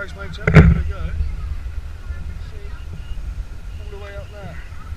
Grouse Mountain, we're going to go. You can see all the way up there.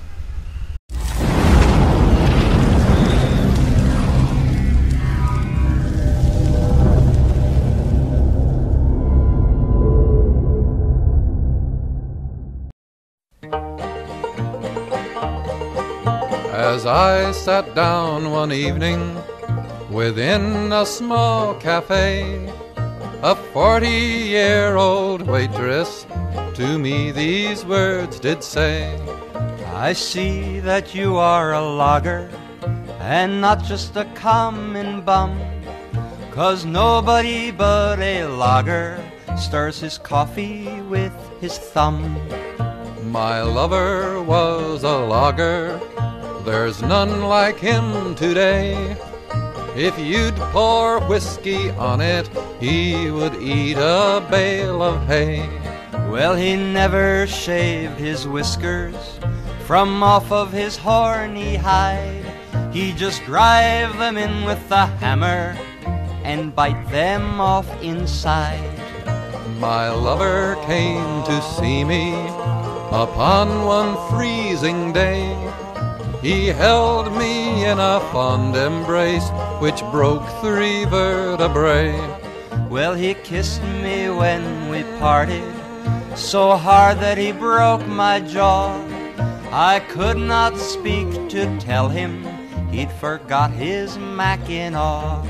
As I sat down one evening within a small cafe, a 40-year-old waitress to me these words did say, I see that you are a logger, and not just a common bum, 'cause nobody but a logger stirs his coffee with his thumb. My lover was a logger, there's none like him today. If you'd pour whiskey on it, he would eat a bale of hay. Well, he never shaved his whiskers from off of his horny hide. He just drive them in with the hammer and bite them off inside. My lover came to see me upon one freezing day. He held me in a fond embrace which broke 3 vertebrae. Well, he kissed me when we parted, so hard that he broke my jaw. I could not speak to tell him he'd forgot his Mackinaw.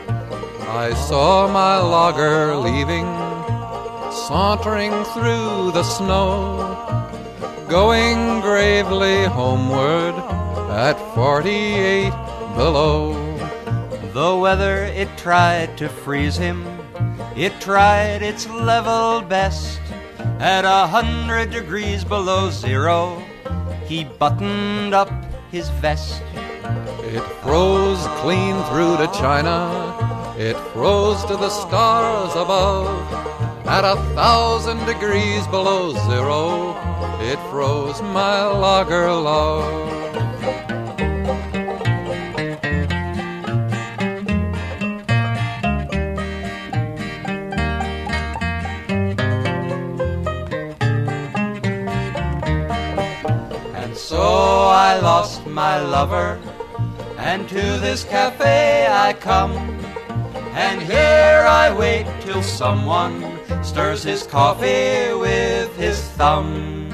I saw my logger leaving, sauntering through the snow, going gravely homeward at 48 below. The weather, it tried to freeze him, it tried its level best. At 100 degrees below zero, he buttoned up his vest. It froze clean through to China, it froze to the stars above. At 1,000 degrees below zero, it froze my logger love. And so I lost my lover, and to this cafe I come, and here I wait till someone stirs his coffee with his thumb.